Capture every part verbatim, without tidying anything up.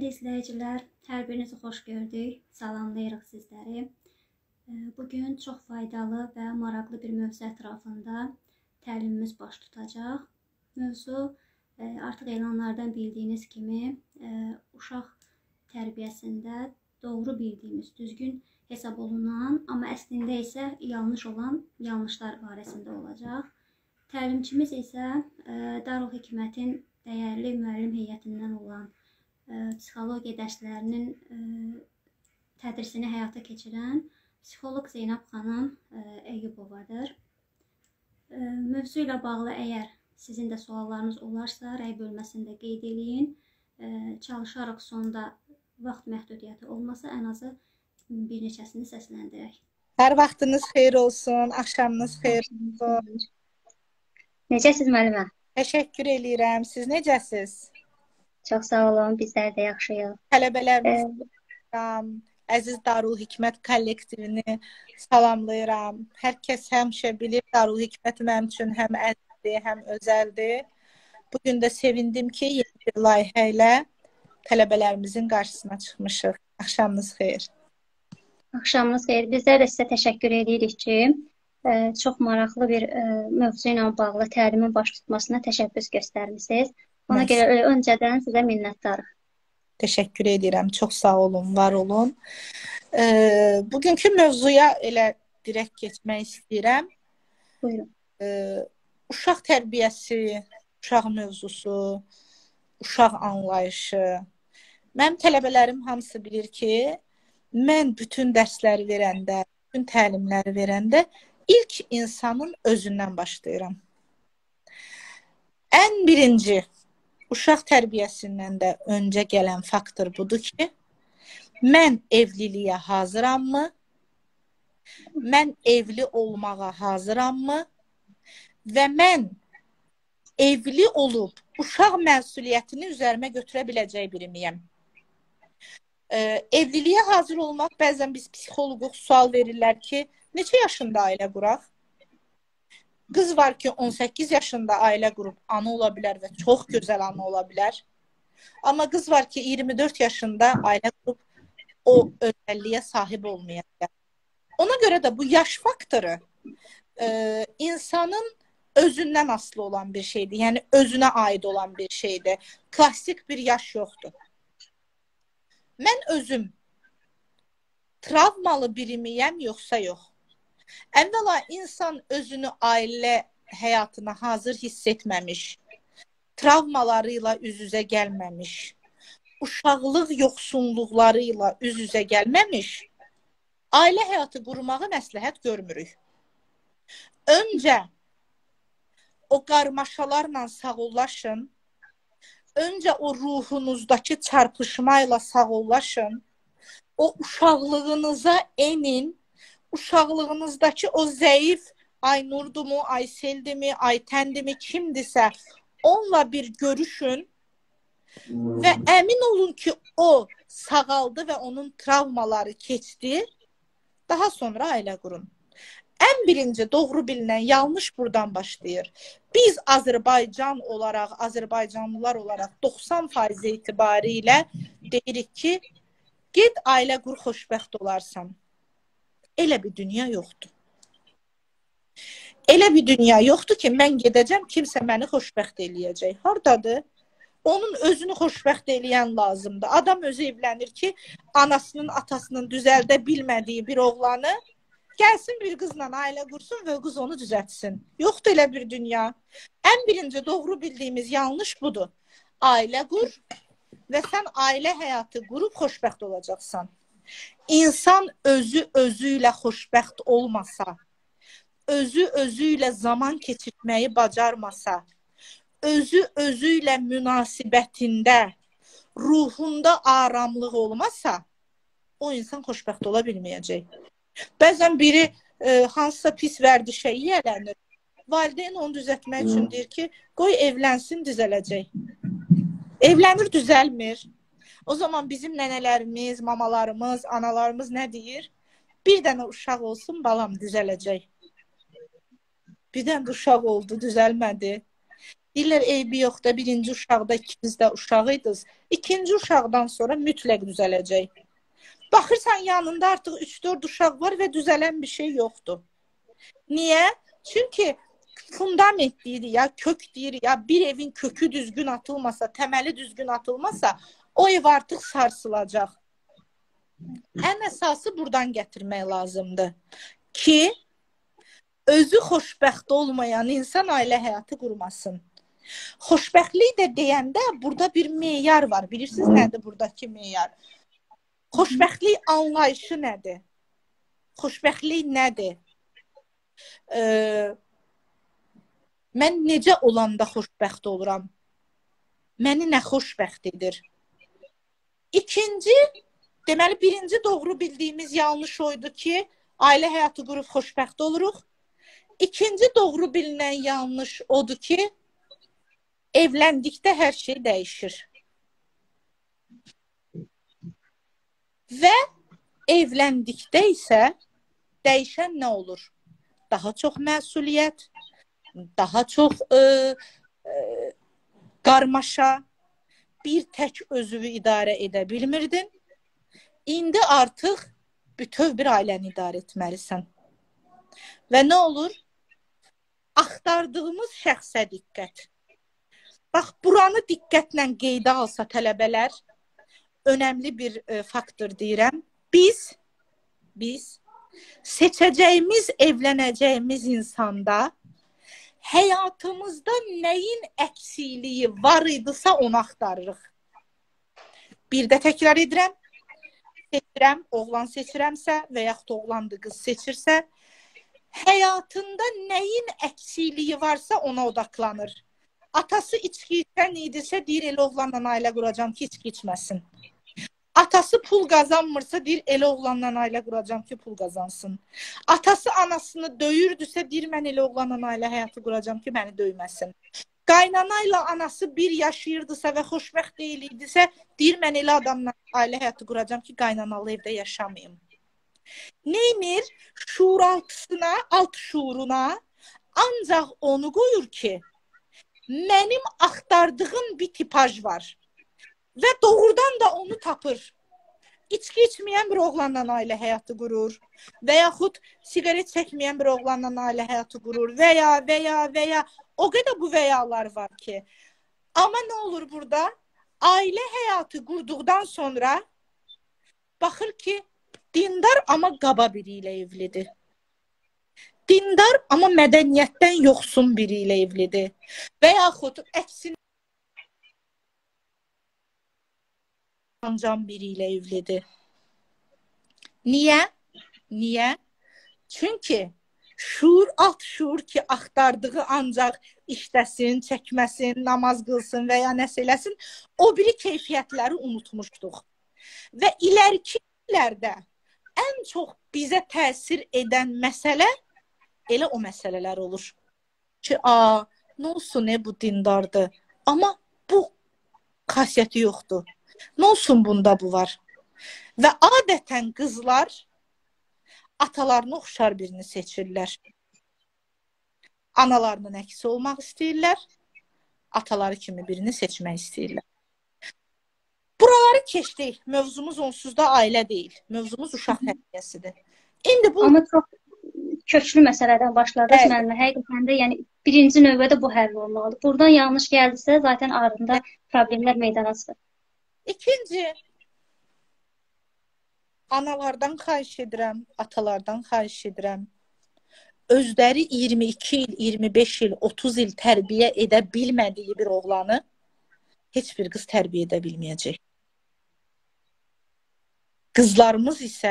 Dəyərli izləyicilər, hər birinizi xoş gördük. Salamlayırıq sizləri. Bugün çox faydalı və maraqlı bir mövzu ətrafında təlimimiz baş tutacaq. Mövzu artıq elanlardan bildiyiniz kimi uşaq tərbiyəsində doğru bildiyimiz, düzgün hesab olunan, amma əslində isə yanlış olan yanlışlar barəsində olacaq. Təlimçimiz isə Darul Hikmətin dəyərli müəllim heyətindən olan psixologiya dərslərinin tədrisini həyata keçirən psixoloq Zeynəb xanım Eyyubovadır. Mövzu ilə bağlı əgər sizin də suallarınız olarsa, rəy bölməsində qeyd edin. Çalışaraq sonda vaxt məhdudiyyəti olmasa, ən azı bir neçəsini səsləndirək. Hər vaxtınız xeyir olsun, axşamınız xeyir olsun. Necəsiz müəllimə? Təşəkkür eləyirəm. Siz necəsiz? Çox sağ olun, bizlər də yaxşıyıq. Tələbələrimiz, əziz Darul Hikmət kollektivini salamlayıram. Hər kəs həmişə bilir, Darul Hikmət mənim üçün həm əzizdir, həm özəldir. Bugün də sevindim ki, yeni bir layihə ilə tələbələrimizin qarşısına çıxmışıq. Axşamınız xeyir. Axşamınız xeyir. Bizlər də sizə təşəkkür edirik ki, çox maraqlı bir mövzu ilə bağlı təlimin baş tutmasına təşəbbüs göstərmisiniz. Ona Məs görə öncədən sizə minnətdarıq. Təşəkkür edirəm. Çox sağ olun, var olun. E, bugünkü mövzuya elə direkt keçmək istəyirəm. Buyurun. E, uşaq tərbiyəsi, uşaq mövzusu, uşaq anlayışı. Mənim tələbələrim hamısı bilir ki, mən bütün dərsləri verəndə, bütün təlimləri verəndə ilk insanın özündən başlayıram. Ən birinci uşaq tərbiyəsindən də öncə gələn faktor budur ki, mən evliliyə hazırammı? Mən evli olmağa hazırammı? Və mən evli olub uşaq məsuliyyətini üzərimə götürə biləcək biri miyəm? Ee, evliliyə hazır olmaq, bəzən biz psixoloq sual verirlər ki, neçə yaşında ailə quraq? Qız var ki, on səkkiz yaşında ailə qurub ana ola bilər və çox gözəl ana ola bilər. Amma qız var ki, iyirmi dörd yaşında ailə qurub o özəlliyə sahib olmayacaq. Ona görə də bu yaş faktoru e, insanın özündən asılı olan bir şeydir. Yəni, özünə aid olan bir şeydir. Klassik bir yaş yoxdur. Mən özüm travmalı biri miyəm, yoxsa yox? Əvvəla insan özünü ailə həyatına hazır hiss etməmiş, travmalarıyla üz-üzə gəlməmiş, uşaqlıq yoxsunluqlarıyla üz-üzə gəlməmiş, ailə həyatı qurmağı məsləhət görmürük. Öncə o qarmaşalarla sağollaşın, öncə o ruhunuzdakı çarpışmayla sağollaşın, o uşaqlığınıza enin, uşaqlığınızdakı o zəif Aynurdumu, Ayseldimi, Aytəndimi, kimdirsə onunla bir görüşün və əmin olun ki, o sağaldı və onun travmaları keçdi, daha sonra ailə qurun. Ən birinci doğru bilinən yanlış buradan başlayır. Biz Azərbaycan olaraq, Azərbaycanlılar olaraq doxsan faiz etibarilə deyirik ki, get ailə qur, xoşbəxt olarsan. Elə bir dünya yoxdur. Elə bir dünya yoxdur ki, mən gedəcəm, kimsə məni xoşbəxt eləyəcək. Hardadır? Onun özünü xoşbəxt eləyən lazımdır. Adam özü evlənir ki, anasının, atasının düzəldə bilmədiyi bir oğlanı gəlsin bir qızla ailə qursun və qız onu düzəltsin. Yoxdur elə bir dünya. Ən birinci doğru bildiyimiz yanlış budur. Ailə qur və sən ailə həyatı qurub xoşbəxt olacaqsan. İnsan özü özü ilə xoşbəxt olmasa, özü özü ilə zaman keçirtməyi bacarmasa, özü özü ilə münasibətində, ruhunda aramlıq olmasa, o insan xoşbəxt ola bilməyəcək. Bəzən biri e, hansısa pis vərdişə yiyələnir. Valideyn onu düzəltmək üçün deyir ki, qoy evlənsin, düzələcək. Evlənir, düzəlmir. O zaman bizim nənələrimiz, mamalarımız, analarımız nə deyir? Bir dənə uşaq olsun, balam düzələcək. Bir dənə uşaq oldu, düzəlmədi. Deyirlər eybi yoxdur, birinci uşaqda ikiniz də uşağıydınız. İkinci uşaqdan sonra mütləq düzələcək. Baxırsan yanında artıq üç dörd uşaq var və düzələn bir şey yoxdur. Niyə? Çünki fundament deyir ya, kök deyir ya, bir evin kökü düzgün atılmasa, təməli düzgün atılmasa, o ev artıq sarsılacaq. Ən əsası buradan gətirmək lazımdır ki, özü xoşbəxt olmayan insan ailə həyatı qurmasın. Xoşbəxtlik də deyəndə burada bir meyar var. Bilirsiniz nədir buradakı meyar? Xoşbəxtlik anlayışı nədir? Xoşbəxtlik nədir? Ee, mən necə olanda xoşbəxt oluram? Məni nə xoşbəxt edir? İkinci, deməli birinci doğru bildiyimiz yanlış oydu ki, ailə həyatı qurub xoşbəxt oluruq. İkinci doğru bilinən yanlış odur ki, evləndikdə hər şey dəyişir. Və evləndikdə isə dəyişən nə olur? Daha çox məsuliyyət, daha çox e, e, qarmaşa, bir tək özünü idarə edə bilmirdin. İndi artıq bütöv bir ailəni idarə etməlisən. Və nə olur? Axtardığımız şəxsə diqqət. Bax, buranı diqqətlə qeydə alsa tələbələr, önəmli bir e, faktor deyirəm. Biz, biz seçəcəyimiz, evlənəcəyimiz insanda həyatımızda nəyin əksikliyi var idisə onu axtarırıq. Bir də təkrar edirəm, seçirəm, oğlan seçirəmsə və yaxud oğlandı qız seçirsə, həyatında nəyin əksikliyi varsa ona odaqlanır. Atası içki içən idisə deyir, elə oğlanla ailə quracam ki, içki içməsin. Atası pul qazanmırsa deyir, elə oğlanla ailə quracam ki, pul qazansın. Atası anasını döyürdüsə deyir, mən elə oğlanla ailə həyatı quracam ki, məni döyməsin. Qaynana ilə anası bir yaşayırdısa və xoşbəxt deyil idisə, deyir, mən elə adamla ailə həyatı quracam ki, qaynanalı evdə yaşamayım. Neynir? Şuur altısına, alt şuuruna ancaq onu qoyur ki, mənim axtardığım bir tipaj var. Və doğrudan da onu tapır. İçki içməyən bir oğlanla ailə həyatı qurur. Və yaxud sigaret çəkməyən bir oğlanla ailə həyatı qurur. Və ya, və ya, və ya. O qədər bu və yalar var ki. Amma nə olur burada? Ailə həyatı qurduqdan sonra baxır ki, dindar amma qaba biri ilə evlidir. Dindar amma mədəniyyətdən yoxsun biri ilə evlidir. Və yaxud əksinə can biri ilə evlidir. Niyə? Niyə? Çünki şuur, alt şuur ki, axtardığı ancaq işləsin, çəkməsin, namaz qılsın və ya nəsə eləsin, o biri keyfiyyətləri unutmuşduq. Və iləriki illərdə ən çox bizə təsir edən məsələ elə o məsələlər olur. Ki, a, nə olsun, ne bu dindardır. Amma bu xasiyyəti yoxdur. Nə olsun bunda bu var. Və adətən qızlar atalarına oxşar birini seçirlər. Analarının əksi olmaq istəyirlər. Ataları kimi birini seçmək istəyirlər. Buraları keçdik. Mövzumuz onsuz da ailə deyil. Mövzumuz uşaq tərbiyəsidir. İndi bu... Amma çox köklü məsələdən başladıq Bəli. müəllimə. Həqiqətən də yəni birinci növbədə bu həll olmalıdır. Buradan yanlış gəldisə, zaten ardında problemlər meydana çıxır. İkinci, analardan xahiş edirəm, atalardan xahiş edirəm. Özləri iyirmi iki il, iyirmi beş il, otuz il tərbiyə edə bilmədiyi bir oğlanı heç bir qız tərbiyə edə bilməyəcək. Qızlarımız isə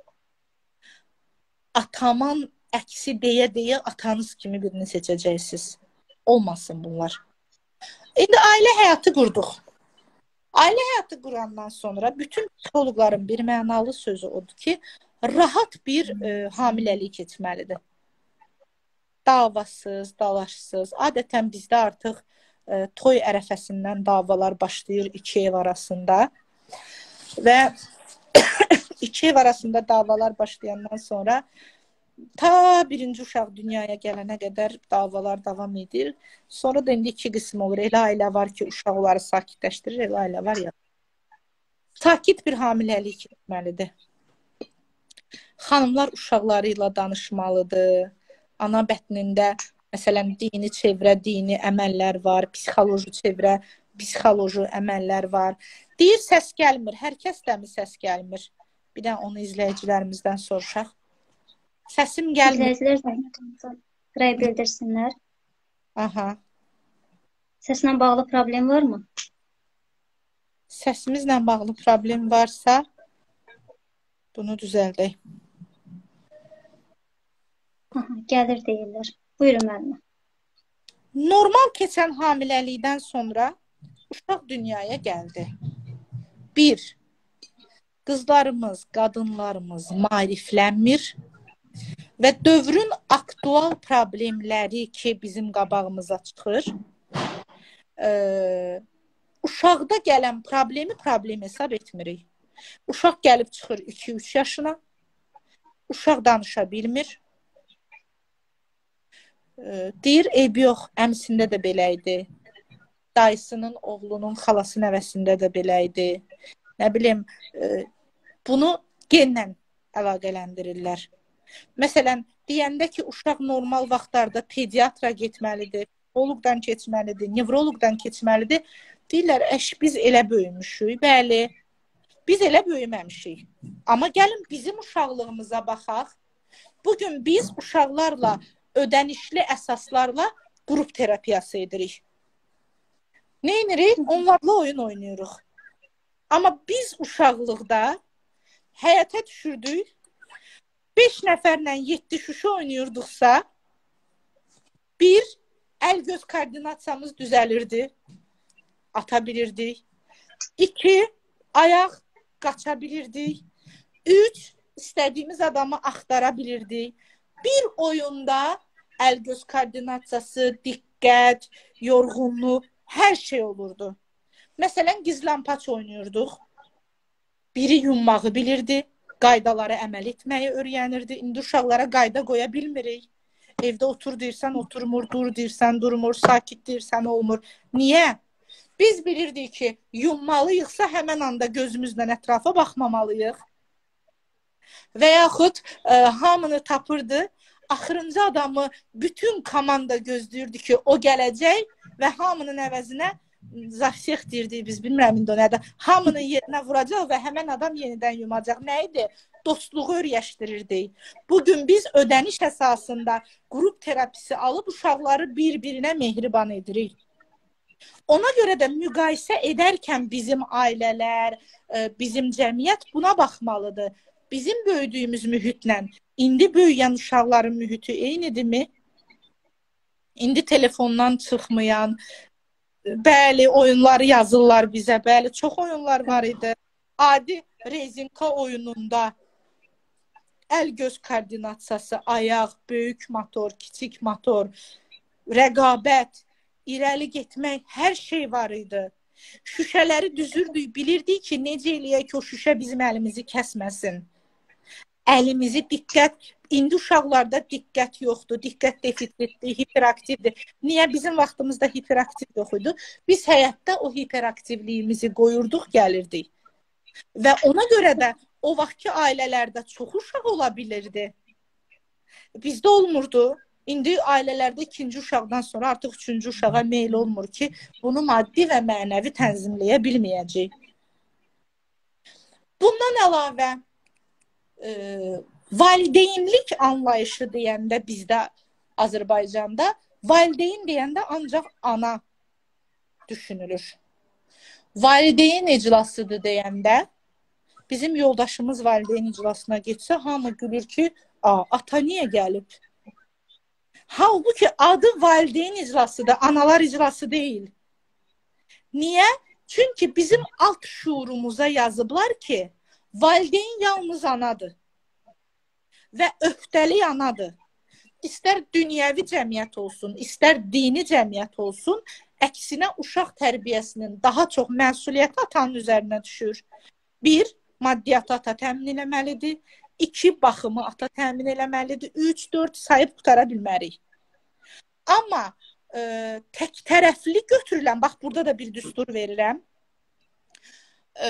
ataman əksi deyə-deyə atanız kimi birini seçəcəksiniz. Olmasın bunlar. İndi ailə həyatı qurduq. Ailə həyatı qurandan sonra bütün psixoloqların bir mənalı sözü odur ki, rahat bir e, hamiləlik keçməlidir. Davasız, dalaşsız. Adətən bizdə artıq e, toy ərəfəsindən davalar başlayır iki ev arasında. Və iki ev arasında davalar başlayandan sonra ta birinci uşaq dünyaya gələnə qədər davalar davam edir. Sonra da indi iki qism olur. Elə ailə var ki, uşaqları sakitləşdirir, elə ailə var ya. Sakit bir hamiləlik etməlidir. Xanımlar uşaqları ilə danışmalıdır. Ana bətnində, məsələn, dini çevrə, dini əməllər var, psixoloji çevrə, psixoloji əməllər var. Deyir, səs gəlmir. Hər kəsdən mi səs gəlmir? Bir də onu izləyicilərimizdən soruşaq. Səsim gəlmir. İzləyicilər rəy bildirsinlər. Aha. Səslə bağlı problem varmı? Səsimizlə bağlı problem varsa bunu düzəldək. Aha, gəlir deyirlər. Buyurun müəllimə. Normal keçən hamiləlikdən sonra uşaq dünyaya gəldi. Bir, qızlarımız, qadınlarımız maariflənmir və dövrün aktual problemləri ki, bizim qabağımıza çıxır, e, uşaqda gələn problemi problem hesab etmirik. Uşaq gəlib çıxır iki üç yaşına, uşaq danışa bilmir. E, deyir, eybi yox, əmsində də belə idi. Dayısının, oğlunun, xalası nəvəsində də belə idi. Nə bilim, e, bunu genlə əlaqələndirirlər. Məsələn, deyəndə ki, uşaq normal vaxtlarda pediatra getməlidir, psixoloqdan keçməlidir, nevroloqdan keçməlidir. Deyirlər, əş, biz elə böyümüşük. Bəli, biz elə böyüməmişik. Amma gəlin bizim uşaqlığımıza baxaq. Bugün biz uşaqlarla ödənişli əsaslarla qrup terapiyası edirik. Nə edirik? Onlarla oyun oynayırıq. Amma biz uşaqlıqda həyata düşürdük. beş nəfərlə yeddi şüşə oynayırdıqsa, bir, əl-göz koordinasiyamız düzəlirdi, ata bilirdik. İki, ayaq qaça bilirdik. Üç, istədiyimiz adamı axtara bilirdik. Bir oyunda əl-göz koordinasiyası, diqqət, yorğunluq, hər şey olurdu. Məsələn, gizlampaç oynayırdıq. Biri yummağı bilirdi. Qaydalara əməl etməyi öyrənirdi. İndi uşaqlara qayda qoya bilmirik. Evdə otur deyirsən, oturmur, dur deyirsən, durmur, sakit deyirsən, olmur. Niyə? Biz bilirdik ki, yummalıyıqsa həmən anda gözümüzlə ətrafa baxmamalıyıq. Və yaxud e, hamını tapırdı, axırıncı adamı bütün komanda gözləyirdi ki, o gələcək və hamının əvəzinə zafsiyx deyirdik biz, bilmirəm indi o nədir. Hamının yerinə vuracaq və həmən adam yenidən yumacaq. Nə idi? Dostluğu öyrəşdirirdik. Bugün biz ödəniş əsasında qrup terapisi alıb uşaqları bir-birinə mehriban edirik. Ona görə də müqayisə edərkən bizim ailələr, bizim cəmiyyət buna baxmalıdır. Bizim böyüdüyümüz mühitlə indi böyüyən uşaqların mühiti eynidirmi? İndi telefondan çıxmayan, bəli, oyunları yazırlar bizə, bəli, çox oyunlar var idi. Adi rezinka oyununda əl-göz koordinasiyası, ayaq, böyük motor, kiçik motor, rəqabət, irəli getmək, hər şey var idi. Şüşələri düzürdük, bilirdik ki, necə eləyək ki, o şüşə bizim əlimizi kəsməsin. Əlimizi diqqət, indi uşaqlarda diqqət yoxdur, diqqət defisitli, hiperaktivdir. Niyə? Bizim vaxtımızda hiperaktiv yox idi. Biz həyatda o hiperaktivliyimizi qoyurduq, gəlirdik. Və ona görə də o vaxtki ailələrdə çox uşaq ola bilirdi. Bizdə olmurdu. İndi ailələrdə ikinci uşaqdan sonra artıq üçüncü uşağa meyl olmur ki, bunu maddi və mənəvi tənzimləyə bilməyəcək. Bundan əlavə, e, valideynlik anlayışı deyəndə bizdə Azərbaycanda, valideyn deyəndə ancaq ana düşünülür. Valideyn iclasıdır deyəndə, bizim yoldaşımız valideyn iclasına getsə, hamı gülür ki, ata niyə gəlib? Halbuki adı valideyn iclasıdır, analar iclası deyil. Niyə? Çünki bizim alt şuurumuza yazıblar ki, valideyn yalnız anadır və öhdəli anadır. İstər dünyəvi cəmiyyət olsun, istər dini cəmiyyət olsun, əksinə uşaq tərbiyəsinin daha çox məsuliyyəti atanın üzərinə düşür. Bir, maddiyyatı ata təmin eləməlidir. iki baxımı ata təmin eləməlidir. üç dörd sayıb qutara bilmərik. Amma e, tək tərəfli götürülən, bax burada da bir düstur verirəm. E,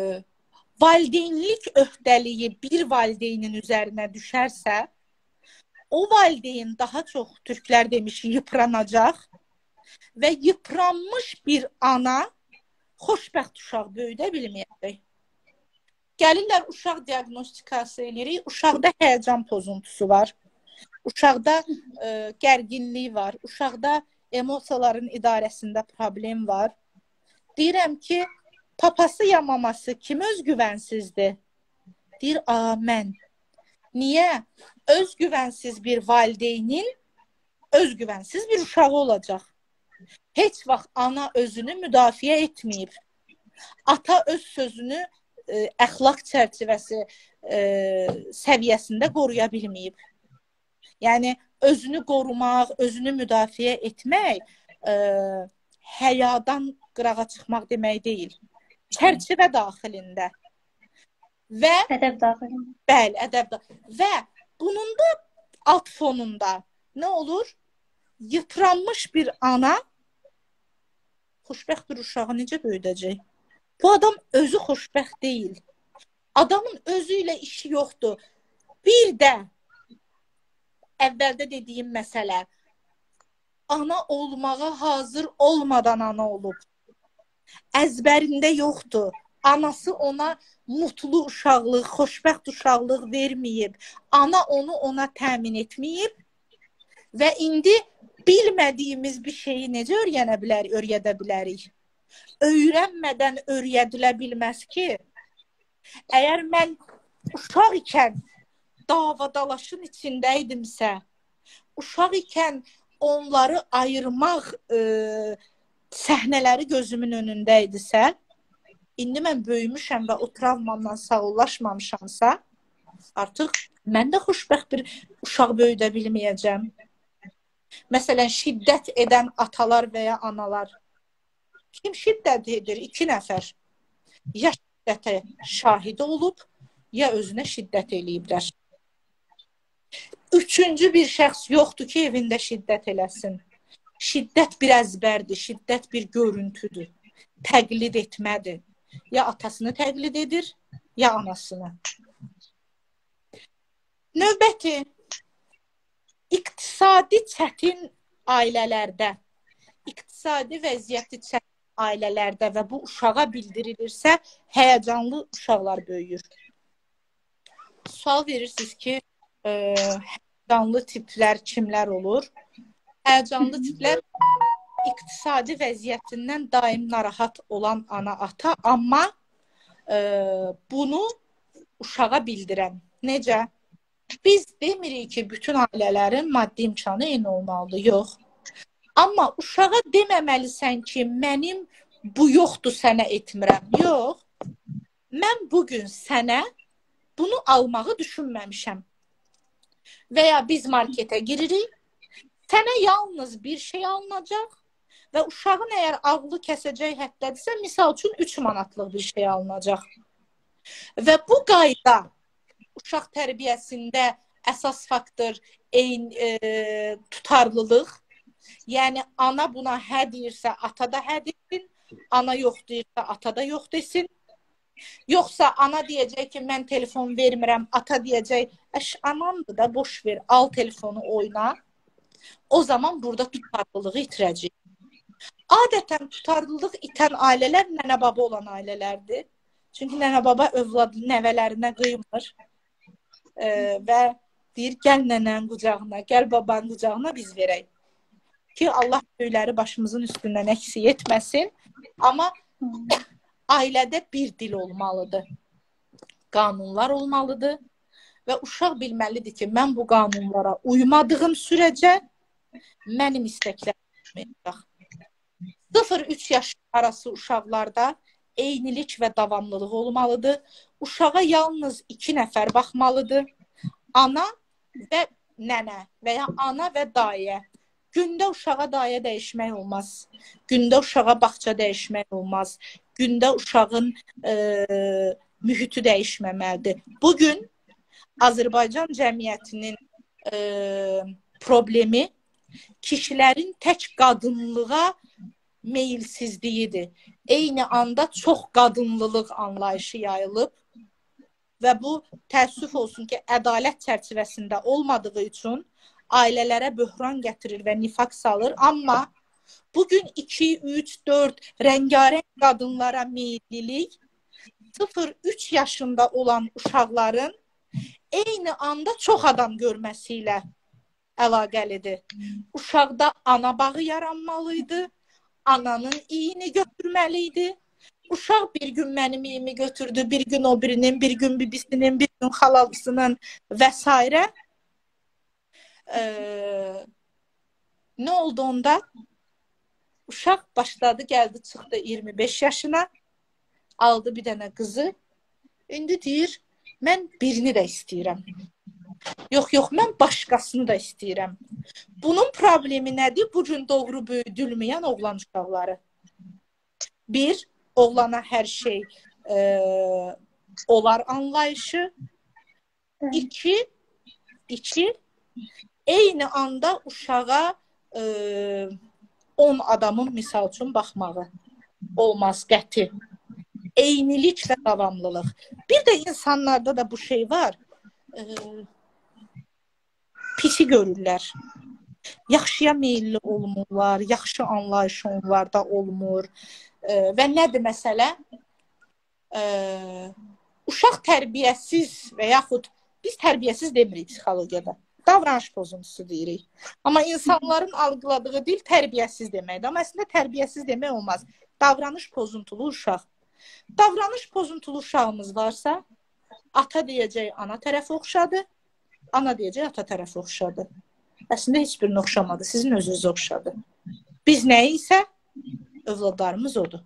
valideynlik öhdəliyi bir valideynin üzərinə düşərsə, o valideyn daha çox, türklər demiş, yıpranacaq və yıpranmış bir ana xoşbəxt uşaq böyüdə bilməyəcək. Gəlirlər, uşaq diaqnostikası eləyirik, uşaqda həyəcan pozuntusu var. Uşaqda e, gərginlik var, uşaqda emosiyaların idarəsində problem var. Deyirəm ki, papası ya maması kim özgüvənsizdir? Deyir, a, mən. Niyə? Özgüvənsiz bir valideynin özgüvənsiz bir uşağı olacaq. Heç vaxt ana özünü müdafiə etməyib. Ata öz sözünü e, əxlaq çərçivəsi e, səviyyəsində qoruya bilməyib. Yəni, özünü qorumaq, özünü müdafiə etmək e, həyadan qırağa çıxmaq demək deyil. Çərçivə daxilində. Və Ədəb daxilində. Bəli, ədəb daxilində. Və bunun da alt fonunda nə olur? Yıpranmış bir ana xoşbəxt bir uşağı necə böyüdəcək? Bu adam özü xoşbəxt deyil. Adamın özü ilə işi yoxdur. Bir də əvvəldə dediyim məsələ, ana olmağa hazır olmadan ana olub. Əzbərində yoxdur. Anası ona mutlu uşaqlıq, xoşbəxt uşaqlıq verməyib. Ana onu ona təmin etməyib və indi bilmədiyimiz bir şeyi necə öyrənə bilərik, öyrədə bilərik? Öyrənmədən öyrədilə bilməz ki, əgər mən uşaq ikən davadalaşın içində idimsə, uşaq ikən onları ayırmaq e, səhnələri gözümün önündə idisə, indi mən böyümüşəm və o travmamdan sağollaşmamışamsa, artıq mən də xoşbəxt bir uşaq böyüdə bilməyəcəm. Məsələn, şiddət edən atalar və ya analar. Kim şiddət edir? İki nəfər. Ya şiddətə şahid olub, ya özünə şiddət eləyiblər. Üçüncü bir şəxs yoxdur ki, evində şiddət eləsin. Şiddət bir əzbərdir, şiddət bir görüntüdür. Təqlid etmədir. Ya atasını təqlid edir, ya anasını. Növbəti, iqtisadi çətin ailələrdə, iqtisadi vəziyyəti çətin ailələrdə və bu uşağa bildirilirsə, həyəcanlı uşaqlar böyüyür. Sual verirsiniz ki, e, həyəcanlı tiplər kimlər olur? Həyəcanlı tiplər iqtisadi vəziyyətindən daim narahat olan ana, ata, amma e, bunu uşağa bildirən. Necə? Biz demirik ki, bütün ailələrin maddi imkanı eyni olmalıdır. Yox. Amma uşağa deməməlisən ki, mənim bu yoxdur, sənə etmirəm. Yox. Mən bugün sənə bunu almağı düşünməmişəm. Və ya biz marketə giririk, sənə yalnız bir şey alınacaq və uşağın əgər ağlı kəsəcək həddədirsə, misal üçün üç manatlıq bir şey alınacaq. Və bu qayda uşaq tərbiyəsində əsas faktor eyni e, tutarlılıq. Yəni, ana buna hə deyirsə, ata da hə desin, ana yox deyirsə, ata da yox desin. Yoxsa ana deyəcək ki, mən telefon vermirəm, ata deyəcək, əş, anamdır da, boş ver, al telefonu oyna. O zaman burada tutarlılığı itirəcək. Adətən tutarlılıq itən ailələr nənə-baba olan ailələrdir. Çünki nənə-baba övladı nəvələrinə qıymır e, və deyir, gəl nənənin qucağına, gəl babanın qucağına biz verək. Ki, Allah böyükləri başımızın üstündən əksik etməsin. Amma ailədə bir dil olmalıdır. Qanunlar olmalıdır və uşaq bilməlidir ki, mən bu qanunlara uymadığım sürəcə mənim istəklərim olmayacaq. sıfır üç yaş arası uşaqlarda eynilik və davamlılıq olmalıdır. Uşağa yalnız iki nəfər baxmalıdır. Ana və nənə və ya ana və dayə. Gündə uşağa dayə dəyişmək olmaz. Gündə uşağa bağça dəyişmək olmaz. Gündə uşağın e, mühiti dəyişməməlidir. Bugün Azərbaycan cəmiyyətinin e, problemi kişilərin tək qadınlığa meyilsizliyidir. Eyni anda çox qadınlılıq anlayışı yayılıb və bu təəssüf olsun ki, ədalət çərçivəsində olmadığı üçün ailələrə böhran gətirir və nifaq salır. Amma bugün iki, üç, dörd rəngarəng qadınlara meyillilik sıfır üç yaşında olan uşaqların eyni anda çox adam görməsi ilə əlaqəlidir. Uşaqda ana bağı yaranmalıydı, ananın iyini götürməliydi. Uşaq bir gün mənim iyimi götürdü, bir gün o birinin, bir gün bibisinin, bir gün xalalısının və s. Ee, nə oldu onda? Uşaq başladı, gəldi, çıxdı iyirmi beş yaşına, aldı bir dənə qızı. İndi deyir, mən birini də istəyirəm. Yox, yox, mən başqasını da istəyirəm. Bunun problemi nədir? Bu gün doğru böyüdülməyən oğlan uşaqları. Bir, oğlana hər şey e, olar anlayışı. İki, iki, eyni anda uşağa e, on adamın misal üçün baxmağı olmaz, qəti. Eynilik və davamlılıq. Bir də insanlarda da bu şey var. E, pisi görürlər. Yaxşıya meyilli olmurlar, yaxşı anlayışı onlarda olmur. E, və nədir məsələ? E, uşaq tərbiyəsiz və yaxud biz tərbiyəsiz demirik psixologiyada. Davranış pozuntusu deyirik. Amma insanların algıladığı dil tərbiyəsiz deməkdir. Amma əslində tərbiyəsiz demək olmaz. Davranış pozuntulu uşaq. Davranış pozuntulu uşağımız varsa, ata deyəcək ana tərəfi oxşadı, ana deyəcək ata tərəfi oxşadı. Əslində heç birini oxşamadı, sizin özünüz oxşadı. Biz nəyi isə, övladlarımız odur.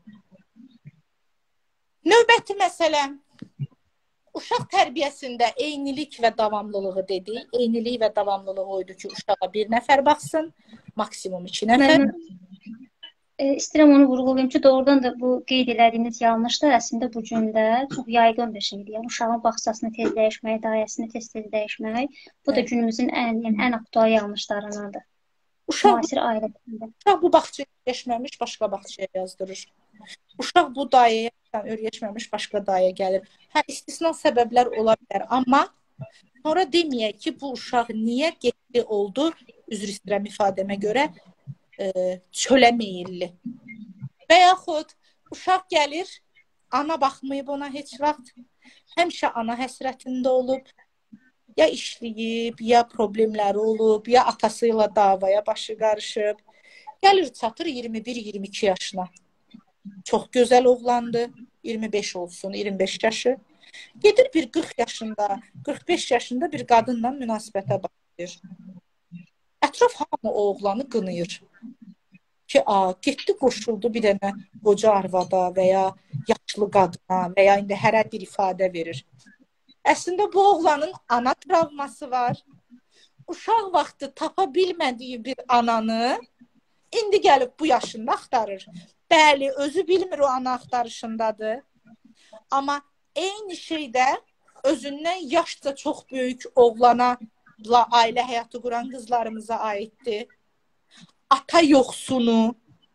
Növbəti məsələ, uşaq tərbiyəsində eynilik və davamlılığı dedik. Eynilik və davamlılığı oydu ki, uşağa bir nəfər baxsın, maksimum iki nəfər. Mən e, istəyirəm onu vurğulayım ki, doğrudan da bu qeyd elədiyiniz yanlışdır. Əslində bu gündə çox yaygın bir şeydir. Yəni uşağın bağçasını tez dəyişmək, dayəsini tez-tez dəyişmək, bu da günümüzün ən, yəni, ən aktual yanlışlarındandır. Uşaq, Müasir ailələrində. uşaq bu bağçaya öyrəşməmiş, başqa bağçaya yazdırır. Uşaq bu dayəyə öyrəşməmiş, başqa dayəyə gəlir. Hə, istisna səbəblər ola bilər, amma sonra deməyək ki, bu uşaq niyə getdi oldu, üzr istəyirəm ifadəmə görə, e, çölə meyilli. Və yaxud uşaq gəlir, ana baxmayıb ona heç vaxt, həmişə ana həsrətində olub, ya işləyib, ya problemləri olub, ya atası ilə davaya başı qarışıb. Gəlir, çatır iyirmi bir iyirmi iki yaşına. Çox gözəl oğlandı, iyirmi beş olsun, iyirmi beş yaşı. Gedir bir qırx yaşında, qırx beş yaşında bir qadınla münasibətə başlayır. Ətraf hamı o oğlanı qınayır. Ki, a, getdi qoşuldu bir dənə qoca arvada və ya yaşlı qadına və ya indi hərə bir ifadə verir. Əslində bu oğlanın ana travması var. Uşaq vaxtı tapa bilmədiyi bir ananı indi gəlib bu yaşında axtarır. Bəli, özü bilmir o ana axtarışındadır. Amma eyni şeydə özündən yaşca çox böyük oğlana ailə həyatı quran qızlarımıza aiddir. Ata yoxsunu,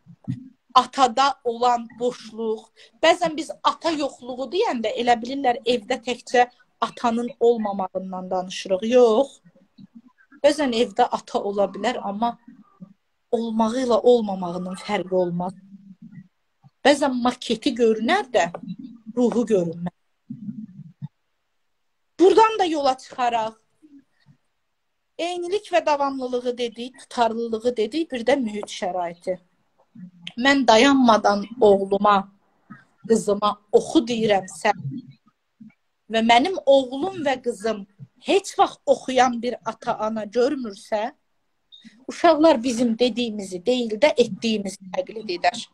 atada olan boşluq. Bəzən biz ata yoxluğu deyəndə elə bilirlər evdə təkcə atanın olmamağından danışırıq. Yox. Bəzən evdə ata ola bilər, amma olmağı ilə olmamağının fərqi olmaz. Bəzən maketi görünər də, ruhu görünmez. Buradan da yola çıxaraq, eynilik və davamlılığı dedik, tutarlılığı dedik, bir də mühit şəraiti. Mən dayanmadan oğluma, qızıma oxu deyirəmsə və mənim oğlum və qızım heç vaxt oxuyan bir ata-ana görmürsə, uşaqlar bizim dediyimizi deyil də etdiyimizi təqlid edər.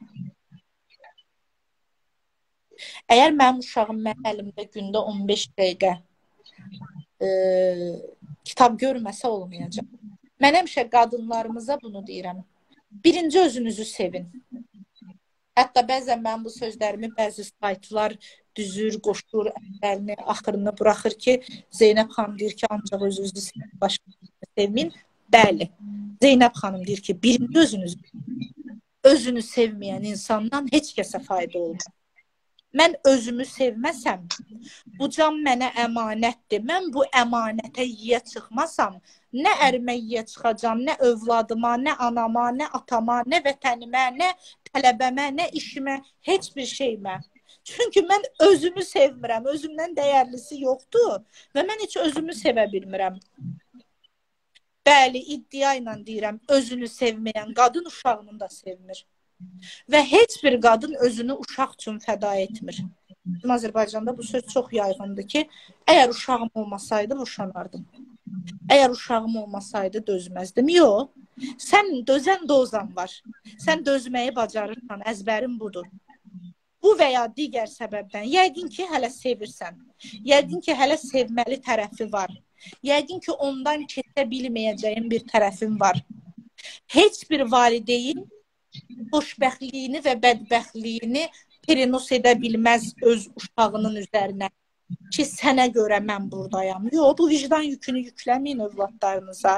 Əgər mənim uşağım mənim əlimdə gündə on beş dəqiqə e, kitab görməsə olmayacaq. Mən həmişə qadınlarımıza bunu deyirəm. Birinci özünüzü sevin. Hətta bəzən mən bu sözlərimi bəzi saytlar düzür, qoşur, əllərini, axırını buraxır ki, Zeynəb xanım deyir ki, ancaq özünüzü sevin, başqasını sevmin. Bəli, Zeynəb xanım deyir ki, birinci özünüzü, özünü sevməyən insandan heç kəsə fayda olmaz. Mən özümü sevməsəm, bu can mənə əmanətdir. Mən bu əmanətə yiyə çıxmasam, nə ərimə yiyə çıxacam, nə övladıma, nə anama, nə atama, nə vətənimə, nə tələbəmə, nə işimə, heç bir şeymə. Çünki mən özümü sevmirəm, özümdən dəyərlisi yoxdur və mən heç özümü sevə bilmirəm. Bəli, iddia ilə deyirəm, özünü sevməyən qadın uşağını da sevmir. Və heç bir qadın özünü uşaq üçün fəda etmir. Bizim Azərbaycanda bu söz çox yayğındır ki, əgər uşağım olmasaydı, boşanardım. Əgər uşağım olmasaydı, dözməzdim. Yox, sən dözən dozan var. Sən dözməyi bacarırsan, əzbərin budur. Bu və ya digər səbəbdən, yəqin ki, hələ sevirsən. Yəqin ki, hələ sevməli tərəfi var. Yəqin ki, ondan keçə bilməyəcəyin bir tərəfin var. Heç bir valideyn xoşbəxtliyini və bədbəxtliyini perinos edə bilməz öz uşağının üzərinə ki, sənə görə mən buradayam. Yox, bu vicdan yükünü yükləməyin övladlarınıza.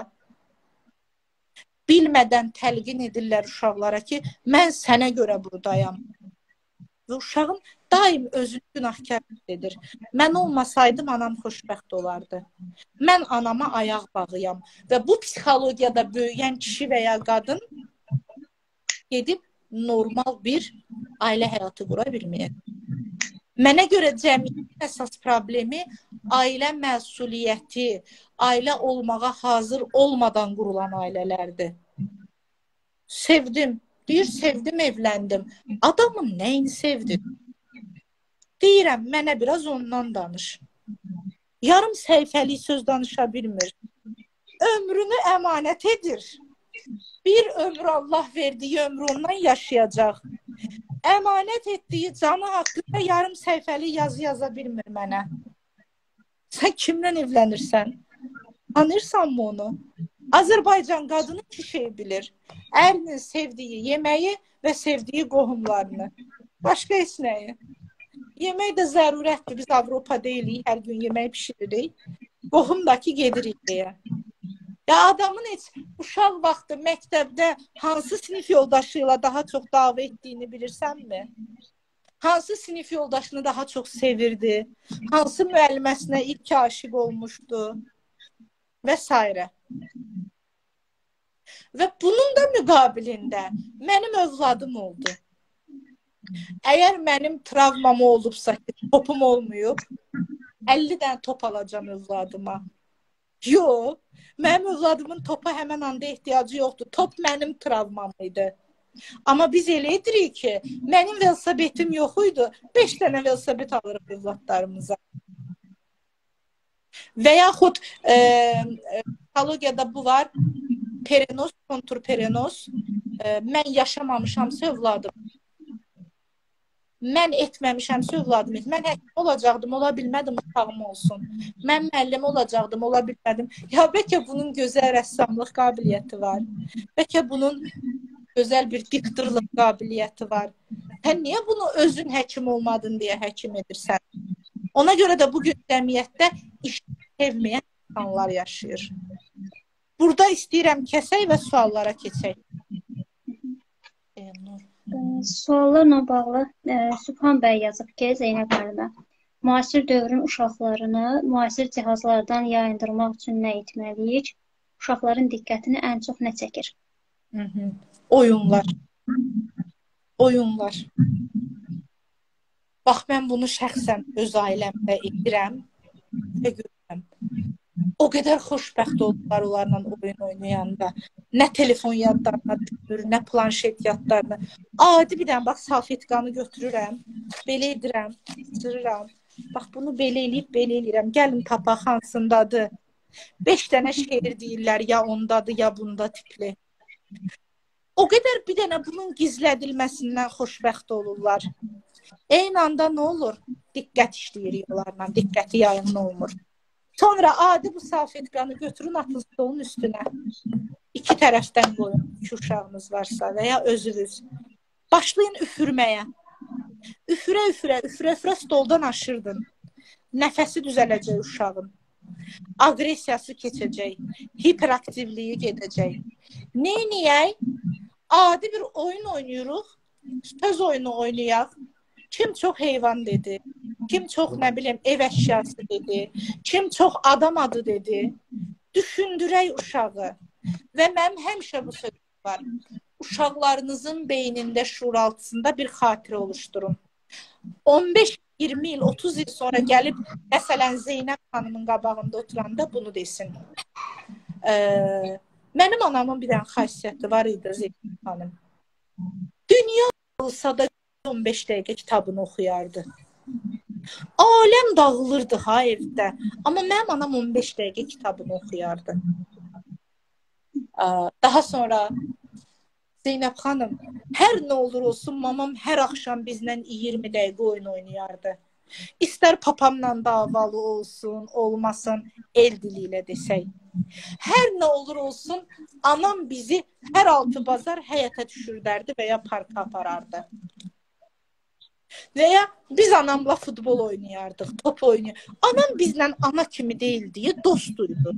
Bilmədən təlqin edirlər uşaqlara ki, mən sənə görə buradayam. Və uşağın daim özünü günahkar edir. Mən olmasaydım, anam xoşbəxt olardı. Mən anama ayaq bağıyam. Və bu psixologiyada böyüyən kişi və ya qadın gedib normal bir ailə həyatı qura bilməyək. Mənə görə cəmiyyətin əsas problemi ailə məsuliyyəti, ailə olmağa hazır olmadan qurulan ailələrdir. Sevdim, deyir, sevdim, evləndim. Adamın nəyini sevdim? Deyirəm, mənə biraz ondan danış. Yarım səhifəlik söz danışa bilmir. Ömrünü əmanət edir. Bir ömür Allah verdiyi ömrü ondan yaşayacaq. Əmanət etdiyi canı haqqında yarım səhifəli yazı yaza bilmir mənə. Sən kimlə evlənirsən? Tanırsanmı onu? Azərbaycan qadını iki şey bilir. Ərinin sevdiyi yeməyi və sevdiyi qohumlarını. Başqa heç nəyi. Yemək də zərurətdir. Biz Avropa deyilik, hər gün yemək pişiririk. Qohumdakı gedirik deyə. Ya adamın heç uşaq vaxtı məktəbdə hansı sinif yoldaşı ilə daha çox dava etdiyini bilirsənmi? Hansı sinif yoldaşını daha çox sevirdi? Hansı müəlliməsinə ilk aşiq olmuşdu? Və s. Və bunun da müqabilində mənim övladım oldu. Əgər mənim travmam olubsa ki, topum olmayıb, əlli dənə top alacam övladıma. Yox, mənim övladımın topa həmən anda ehtiyacı yoxdur. Top mənim travmam idi. Amma biz elə edirik ki, mənim velosipetim yox idi, beş dənə velosipet alırıq övladlarımıza. Və yaxud e, psikologiyada bu var, perinos, kontur perinos. E, mən yaşamamışamsa övladım. Mən etməmişəmsə övladım et. Mən həkim olacaqdım, ola bilmədim, uşağım olsun. Mən müəllim olacaqdım, ola bilmədim. Ya bəlkə bunun gözəl rəssamlıq qabiliyyəti var. Bəlkə bunun gözəl bir diktorluq qabiliyyəti var. Sən niyə bunu özün həkim olmadın deyə həkim edirsən? Ona görə də bugün cəmiyyətdə iş sevməyən insanlar yaşayır. Burada istəyirəm kəsək və suallara keçək. Suallarla bağlı e, Sübhan bəy yazıb ki, Zeynəb xanıma, müasir dövrün uşaqlarını müasir cihazlardan yayındırmaq üçün nə etməliyik? Uşaqların diqqətini ən çox nə çəkir? Hı -hı. Oyunlar. Oyunlar. Bax, mən bunu şəxsən öz ailəmdə edirəm və görürəm. O qədər xoşbəxt oldular onlarla oyun oynayanda. Nə telefon yadlarına düşür, nə planşet yadlarına. Adi bir dənə, bax, salfetkanı götürürəm, belə edirəm, sırıram. Bax, bunu belə eləyib, belə eləyirəm. Gəlin tapaq hansındadır. Beş dənə şeir deyirlər, ya ondadır, ya bunda tipli. O qədər bir dənə bunun gizlədilməsindən xoşbəxt olurlar. Eyni anda nə olur? Diqqət işləyir onlarla, diqqəti yayımlı olmur. Sonra adi bu salfetkanı götürün, atın stolun üstünə. İki tərəfdən qoyun, iki uşağınız varsa və ya özünüz. Başlayın üfürməyə. Üfürə, üfürə, üfürə, üfürə stoldan aşırdın. Nəfəsi düzələcək uşağın. Aqressiyası keçəcək. Hiperaktivliyi gedəcək. Neyniyək? Adi bir oyun oynayırıq. Söz oyunu oynayaq. Kim çox heyvan dedi. Kim çox, nə bilim, ev əşyası dedi. Kim çox adam adı dedi. Düşündürək uşağı. Və mənim həmişə bu söz var. Uşaqlarınızın beynində, şuuraltısında bir xatirə oluşturun. on beş iyirmi il, otuz il sonra gəlib, məsələn, Zeynəb xanımın qabağında oturanda bunu desin. Ee, mənim anamın bir dənə xasiyyəti var idi, Zeynəb xanım. Dünya olsa da on beş dəqiqə kitabını oxuyardı. Aləm dağılırdı ha evdə. Amma mənim anam on beş dəqiqə kitabını oxuyardı. Daha sonra Zeynəb xanım, hər nə olur olsun, mamam hər axşam bizlə iyirmi dəqiqə oyun oynayardı. İstər papamla davalı olsun, olmasın, el dili ilə desək. Hər nə olur olsun, anam bizi hər altı bazar həyətə düşürdərdi və ya parka aparardı. Və ya biz anamla futbol oynayardıq, top oynayardıq. Anam bizlə ana kimi deyil deyə dost duydu.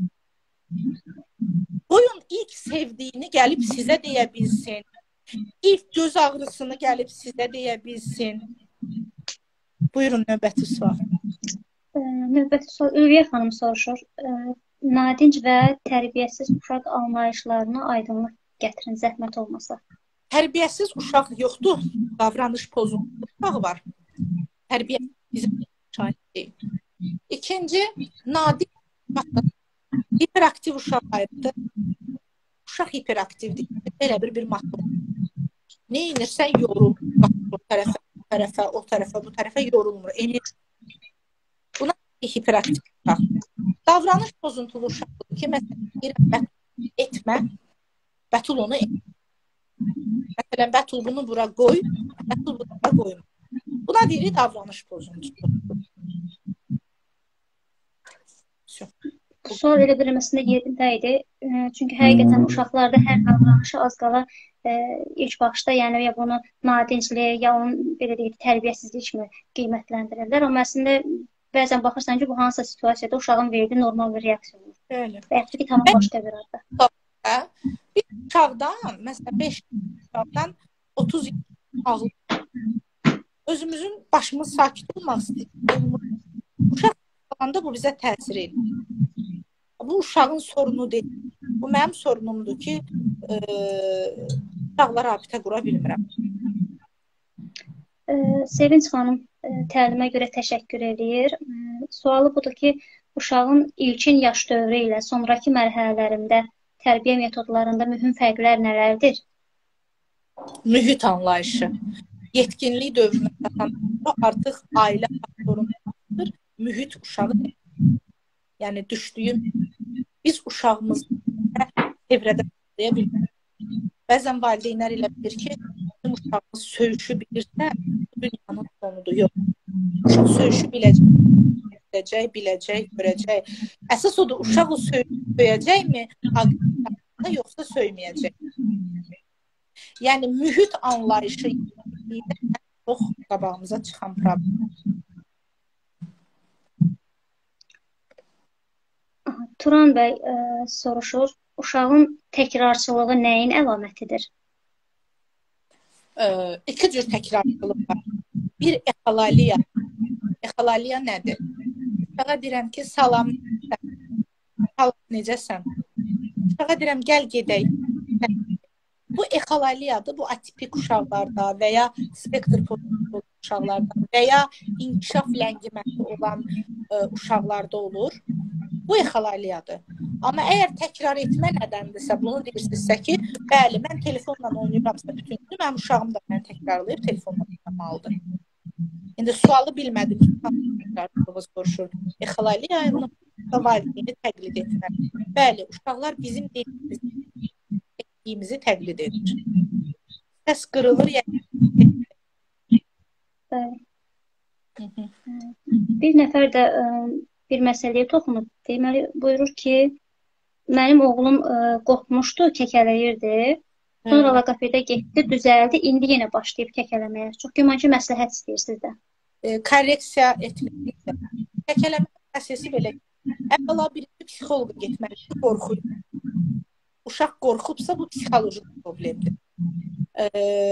Qoyun ilk sevdiyini gəlib sizə deyə bilsin. İlk göz ağrısını gəlib sizə deyə bilsin. Buyurun, növbəti sual. Ə, növbəti sual Ülviyə xanım soruşur. Ə, nadinc və tərbiyəsiz uşaq anlayışlarına aydınlıq gətirin, zəhmət olmasa. Tərbiyəsiz uşaq yoxdur. Davranış pozuntusu uşağı var. Tərbiyəsiz bizim şahid deyil. İkinci, nadinc hiperaktiv uşaq ayrıdır. Uşaq hiperaktivdir. Elə bir bir matlı. Ne inirsən yorul. O tərəfə, o tərəfə, o tərəfə, bu tərəfə yorulmur. Enerji. Buna hiperaktiv uşaq. Davranış bozuntulu uşaqdır ki, məsələn, etmə, Bətul onu etmə. Məsələn, Bətul bunu bura qoy, Bətul bunu bura qoyma. Buna deyirik davranış bozuntusu. Bu sual elə bilməsində yerində idi. Çünki həqiqətən uşaqlarda hər davranışı az qala e, ilk başda, yəni ya bunu nadinclik, ya onun belə deyək, tərbiyəsizlik kimi qiymətləndirirlər. Amma əslində bəzən baxırsan ki, bu hansısa situasiyada uşağın verdiyi normal bir reaksiya olur. Öyle. Və yaxud ki, tamam başqa bir arada. Bir uşaqdan, məsələn, beş uşaqdan otuz ağlı. Özümüzün başımız sakit olmaq istəyir. Uşaq olanda bu bizə təsir edir. Bu uşağın sorunu deyil. Bu mənim sorunumdur ki, e, uşaqlara rabitə qura bilmirəm. E, Sevinç xanım e, təlimə görə təşəkkür edir. E, sualı budur ki, uşağın ilkin yaş dövrü ilə sonraki mərhələlərində tərbiyə metodlarında mühüm fərqlər nələrdir? Mühit anlayışı. Yetkinlik dövrünə çatanda artıq ailə faktorundadır. Mühit uşağı yəni düşdüyüm biz uşağımızı evrədə deyə bilmirik. Bəzən valideynlər elə bilir ki, bizim uşağımız söyüşü bilirsə, dünyanın sonudur. Yox. Uşaq söyüşü biləcək, biləcək, biləcək, görəcək. Əsas odur, uşaq o söyüşü söyləyəcəkmi, yoxsa söyməyəcək. Yəni, mühit anlayışı çox qabağımıza çıxan problem. Turan bəy ə, soruşur, uşağın təkrarçılığı nəyin əlamətidir? E, iki cür təkrarçılıq var. Bir, exalaliya. Exalaliya nədir? Uşağa deyirəm ki, salam, salam necəsən? Uşağa deyirəm, gəl gedək. Bu exalaliyadır, bu atipik uşaqlarda və ya spektr pozuntusu uşaqlarda və ya inkişaf ləngiməsi olan e, uşaqlarda olur. Bu exalaliyadır. Amma əgər təkrar etmə nədəndirsə, bunu deyirsinizsə ki, bəli, mən telefonla oynayıramsa bütün gün, mənim uşağım da məni təkrarlayıb telefonla oynamalıdır. İndi sualı bilmədim ki, təkrarlığı soruşur. Exalaliyanı da valideyni təqlid etmə. Bəli, uşaqlar bizim etdiyimizi təqlid edir. Səs qırılır, yəni. Bəli. Bir nəfər də ə, bir məsələyə toxunub. Deməli, buyurur ki, mənim oğlum ə, qorxmuşdu, kəkələyirdi. Sonra loqopeda getdi, düzəldi. İndi yenə başlayıb kəkələməyə. Çox güman ki, məsləhət istəyir sizdən. E, korreksiya etməkdir. Kəkələmə prosesi belə. Əvvəla birinci psixoloqa getməlidir, qorxuyur. Uşaq qorxubsa bu psixoloji problemdir. E,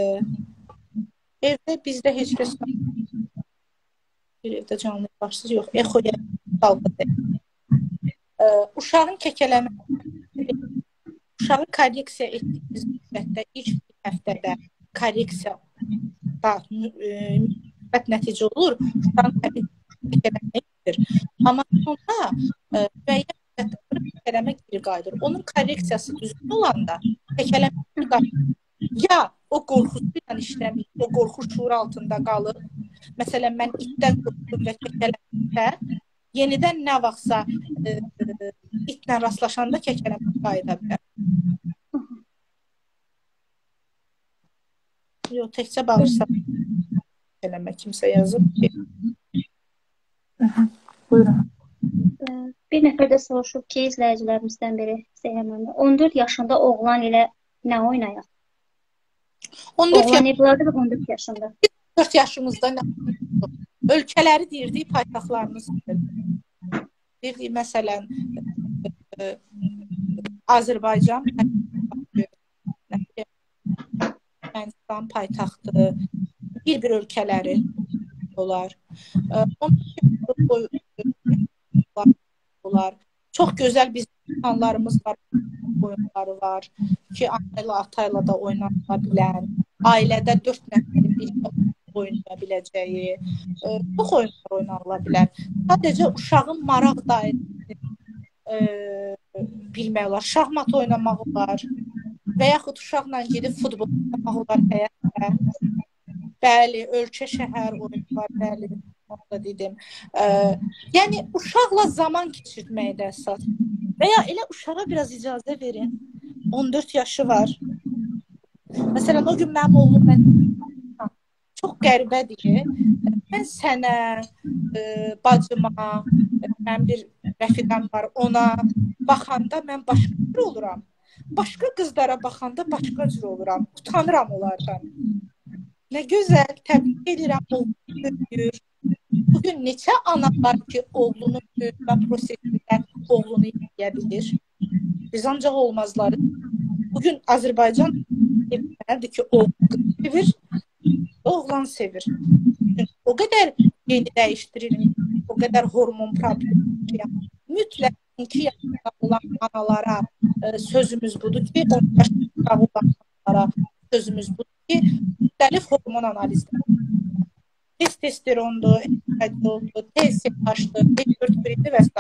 evdə bizdə heç kəs bir evdə canlı başsız yox. Exoya dalğıdır. E, uşağın kəkələmə uşağı korreksiya etdiyimiz müddətdə ilk bir həftədə korreksiya da müsbət nəticə olur. Uşağın kəkələməkdir. Amma sonra müəyyən müddətdə kəkələmə geri qayıdır. Onun korreksiyası düzgün olanda kəkələmə geri qayıdır. Ya o qorxusuyla işləmir, o qorxu şuur altında qalır. Məsələn, mən itdən qorxdum və kəkələməkdə yenidən nə vaxtsa e, itlə rastlaşanda kəkələmə qayıda bilər. Yox, təkcə bağırsa kəkələmə kimsə yazıb ki. Buyurun. Bir nəfər də soruşub ki, izləyicilərimizdən biri Zeynəmanda. on dörd yaşında oğlan ilə nə oynayaq? on dörd oğlan evladı və on dörd yaşında. on dörd yaşımızda nə ölkələri deyirdik, paytaxtlarımız deyirdik, məsələn e, Azərbaycan Ermənistan paytaxtı bir-bir ölkələri olar. Olar. Çox gözəl bizim insanlarımız var, oyunları var ki, anayla, atayla da oynanıla bilən, ailədə dörd nəfərin birlikdə oynaya biləcəyi, çox oyunlar oynanıla bilər. Sadəcə uşağın maraq dairəsini e, bilmək olar, şahmat oynamaq olar və yaxud uşaqla gedib futbol oynamaq olar həyətdə. Bəli, ölkə, şəhər oyunlar, bəli, onu da dedim. E, yəni, uşaqla zaman keçirtməkdə əsas. Və ya elə uşağa biraz icazə verin. on dörd yaşı var. Məsələn, o gün mənim oğlum mən çox qəribədir. Mən sənə, e, bacıma, mən bir rəfiqəm var, ona baxanda mən başqa cür oluram. Başqa qızlara baxanda başqa cür oluram. Utanıram onlardan. Nə gözəl, təbrik edirəm, oğlunu böyüyür. Bugün neçə ana var ki, oğlunu böyütmə prosesində oğlunu yeyə bilir. Biz ancaq olmazları. Bugün Azərbaycan evlənirdi ki, oğlan sevir, oğlan sevir. O qədər yeni dəyişdirilir, o qədər hormon problemi. Mütləq iki yaşında olan analara e, sözümüz budur ki, on yaşında olan analara sözümüz budur ki, müxtəlif hormon analizləri. Testosterondur, estradioldur, T S H'dır, D dörd birdir və s.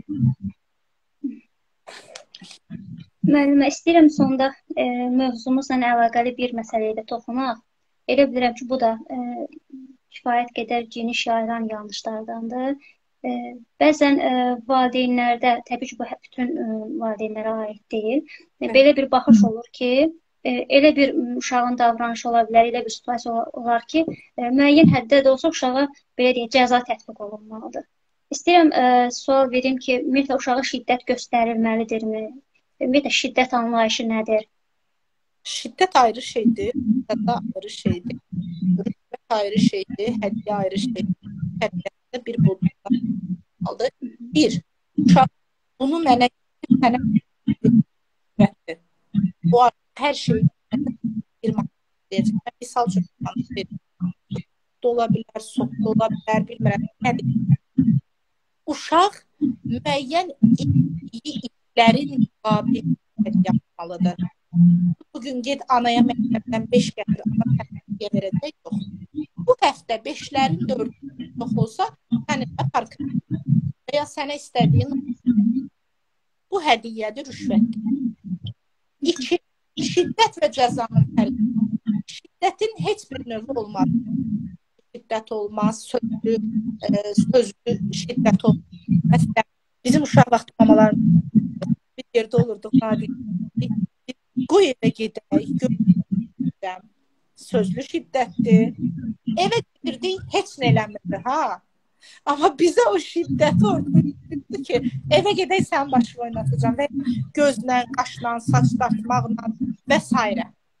Müəllimə, istəyirəm sonda e, mövzumuzla əlaqəli bir məsələyə də toxunaq. Elə bilirəm ki, bu da e, kifayət qədər geniş yayılan yanlışlardandır. E, bəzən e, valideynlərdə, təbii ki, bu bütün e, valideynlərə aid deyil, e, belə bir baxış olur ki, e, elə bir uşağın davranışı ola bilər, elə bir situasiya olar ki, e, müəyyən həddə də olsa uşağa belə deyək, cəza tətbiq olunmalıdır. İstəyirəm e, sual verim ki, ümumiyyətlə uşağa şiddət göstərilməlidirmi? Ümumiyyətlə şiddət anlayışı nədir? Şiddət ayrı şeydir, şiddət ayrı şeydir, rütbət ayrı şeydir, hədiyyə ayrı şeydir. Hədiyyədə bir bulunmalı. Bir, uşaq bunu mənə mənə rütbətdir. Bu hər şey bir deyəcək. Misal üçün ola bilər, soxda ola bilər, bilmirəm. Nədir? Uşaq müəyyən işlərin müqabiliyyət yapmalıdır. Bugün ged anaya məktəbdən beş gətir, ana hədiyyə verəcək yox. Bu həftə beşlərin dördü yox olsa, sənə park və ya sənə istədiyin bu hədiyyədir, rüşvətdir. İki, şiddət və cəzanın fərqi. Şiddətin heç bir növü olmaz. Şiddət olmaz, sözlü, e, sözlü şiddət olmaz. Məsələn, bizim uşaq vaxtı mamalarımız bir yerdə olurduq, qoy evə gedək, görürəm, sözlü şiddətdir. Evə gedirdik, heç nə eləmirdi, ha? Amma bizə o şiddət orada ki, evə gedək, sən başını oynatacam və gözlə, qaşla, saç dartmaqla və s.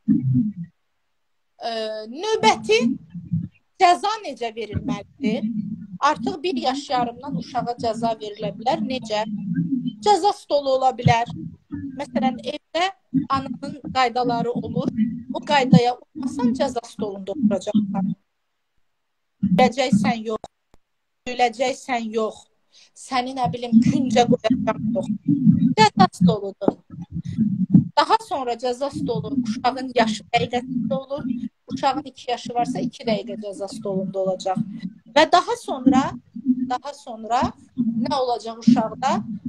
E, növbəti cəza necə verilməlidir? Artıq bir yaş yarımdan uşağa cəza verilə bilər. Necə? Cəza stolu ola bilər. Məsələn, evdə ananın qaydaları olur. O qaydaya uymasan cəza stolunda oturacaqsan. Güləcəksən yox. Güləcəksən yox. Səni nə bilim küncə qoyacaq yox. Cəza stoludur. Daha sonra cəza stolu uşağın yaşı dəqiqəsində olur. Uşağın iki yaşı varsa iki dəqiqə cəza stolunda olacaq. Və daha sonra daha sonra nə olacaq uşaqda?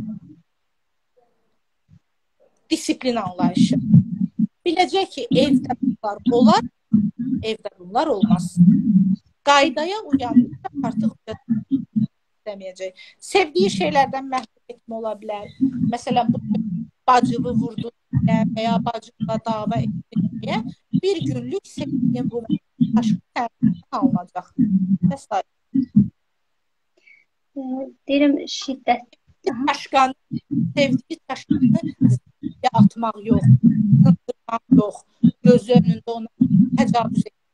Disiplin anlayışı. Biləcək ki, evdə bunlar olar, evdə bunlar olmaz. Qaydaya uyanmışsa artıq deməyəcək. Sevdiyi şeylərdən məhrum etmə ola bilər. Məsələn, bu bacıvı vurdu və ya bacıvla dava etdiyə bir günlük sevdiyin bu aşkı tərbiyyədən alınacaq. Təsadiq. Deyirəm, şiddət. Aşqanı, sevdiyi aşqanı atmaq yox, sındırmaq yox, gözü önündə ona təcavüz etmək.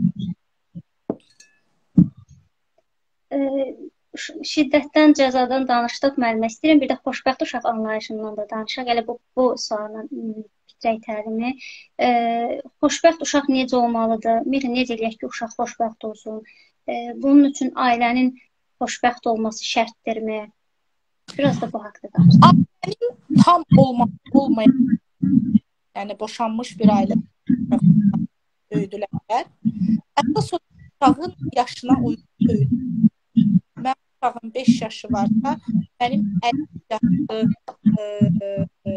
Şiddətdən, cəzadan danışdıq, müəllimə. İstəyirəm bir də xoşbəxt uşaq anlayışından da danışaq. Elə bu, bu sualına bitirək təlimi. E, xoşbəxt uşaq necə olmalıdır? Miri, necə eləyək ki, uşaq xoşbəxt olsun? E, bunun üçün ailənin xoşbəxt olması şərtdirmi? Biraz da bu haqda danışaq. Ailənin tam olma, olmayan, yəni boşanmış bir ailə böyüdülər. Əsas uşağın yaşına uyğun böyüdülər. Mən uşağın beş yaşı varsa, mənim əlli yaşı e, e,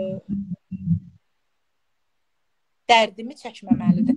dərdimi çəkməməlidir.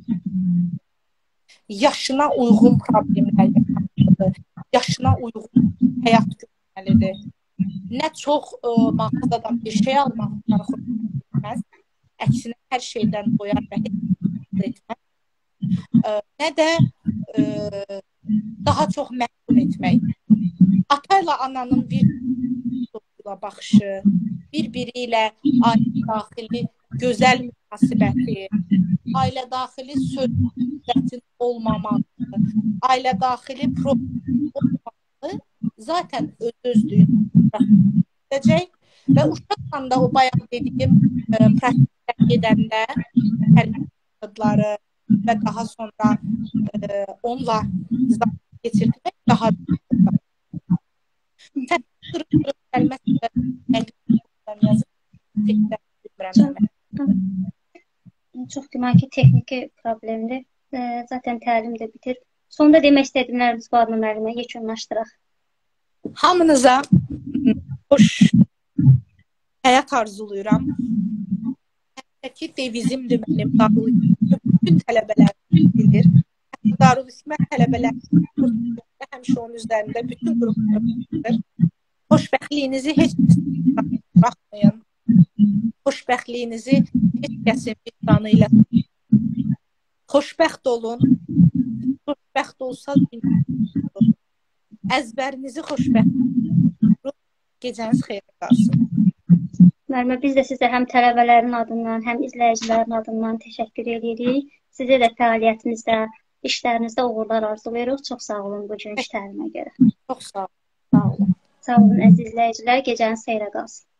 Yaşına uyğun problemlər yaşamalıdır. Yaşına uyğun həyat görməlidir. Nə çox e, mağazadan bir şey almaq xoşlanmaz. Əksinə hər şeydən doyar və heç etməz. E, nə də e, daha çox məhrum etmək. Atayla ananın bir-biriylə baxışı, bir-biri ilə ailə daxili gözəl münasibəti, ailə daxili söhbətin olmamalı, ailə daxili problem olmamalı, zaten öz-özlüyünü edəcək və uşaqla da o bayaq dediyim e, praktiklər gedəndə tərbiyyələri və daha sonra e, onunla zaman geçirmək daha Çox güman ki, texniki problemdir. Zaten təlim də bitir. Sonda demək istədiklərimiz var mı müəllimə? Yekunlaşdıraq. Hamınıza xoş həyat arzuluyuram. Həqiqətki devizimdir mənim Darülhikmət. Bütün tələbələr bilir. Darülhikmət tələbələr həmişə onun üzərində bütün qruplar. Xoşbəxtliyinizi heç baxmayın. Xoşbəxtliyinizi heç kəsin vicdanı ilə. Xoşbəxt olun. Xoşbəxt olsa əzbərinizi xoşbəxt olun. Gecəniz xeyir qalsın. Müəllimə, biz də sizə həm tələbələrin adından, həm izləyicilərin adından təşəkkür edirik. Sizə də fəaliyyətinizdə, işlərinizdə uğurlar arzulayırıq. Çox sağ olun bu gün təlimə görə. Çox sağ olun. Sağ olun. Sağ olun əziz izləyicilər. Gecəniz xeyrə qalsın.